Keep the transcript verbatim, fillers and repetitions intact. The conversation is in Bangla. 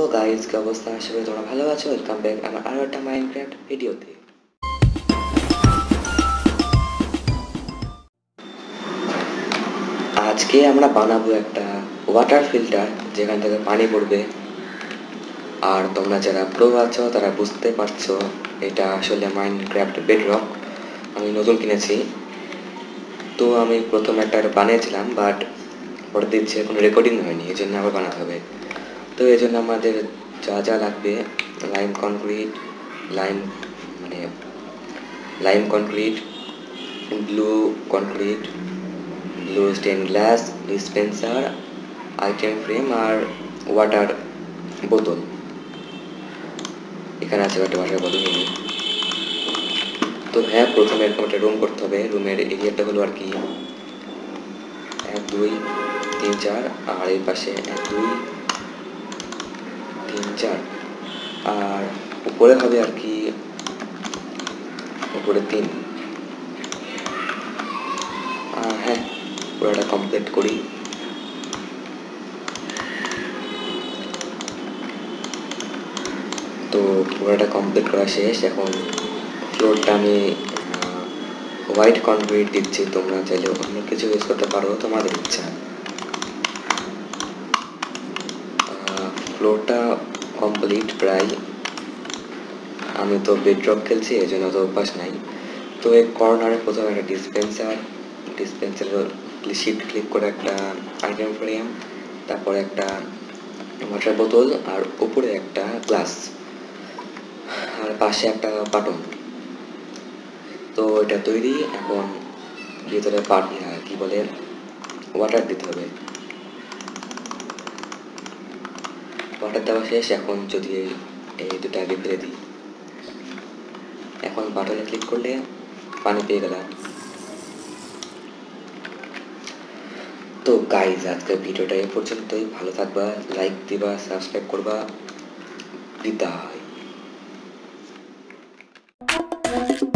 গাইজ, কি অবস্থা? আশা করি তোমরা ভালো আছো। ওয়েলকাম ব্যাক আমার আরও একটা মাইনক্রাফট ভিডিওতে। আজকে আমরা বানাবো একটা ওয়াটার ফিল্টার, যেখান থেকে পানি পড়বে। আর তোমরা যারা প্রো আছো তারা বুঝতে পারছো এটা আসলে মাইনক্রাফট বেডরক আমি নতুন কিনেছি। তো আমি প্রথম একটা বানিয়েছিলাম, বাট পরে দিচ্ছে কোনো রেকর্ডিং হয়নি, এই জন্য আবার বানাতে হবে। তো এই জন্য আমাদের যা যা লাগবে, লাইম কনক্রিট, লাইম মানে lime concrete, blue concrete, blue stain glass, dispenser, item frame আর ওয়াটার বোতল। এখানে আছে একটা ওয়াটার বোতল নিয়ে। তো হ্যাঁ, প্রথমে এরকম একটা রুম করতে হবে। রুমের এরিয়াটা হলো আর কি এক দুই তিন চার, আর এই পাশে এক দুই তিন চার, আর উপরে হবে আর কি উপরে তিন। হ্যাঁ, পুরোটা কমপ্লিট করি। তো পুরোটা কমপ্লিট করা শেষ। এখন ফ্লোরটা আমি হোয়াইট কনক্রিট দিচ্ছি। তোমরা চাইলে অন্য কিছু ইউজ করতে পারো, তোমাদের ইচ্ছা। ফ্লোরটা কমপ্লিট প্রায়। আমি তো বেডরক খেলছি, এই জন্য তো অভ্যাস নাই। তো এই কর্নারে প্রথমে একটা ডিসপেন্সার, ডিসপেন্সারের শিফট ক্লিক করে একটা আইটেম ফ্রেম, তারপরে একটা ওয়াটার বোতল, আর উপরে একটা গ্লাস, আর পাশে একটা বাটন। তো এটা তৈরি। এখন ভিতরে পানি কি বলে ওয়াটার দিতে হবে। ওয়াটার দেওয়া শেষ। এখন যদি এই দুটো আগে ফেলে দিই, এখন বাটনে ক্লিক করলে পানি পেয়ে গেলাম। তো গাইজ, আজকের ভিডিওটা এ পর্যন্তই। ভালো থাকবা, লাইক দিবা, সাবস্ক্রাইব করবা। বিদায়।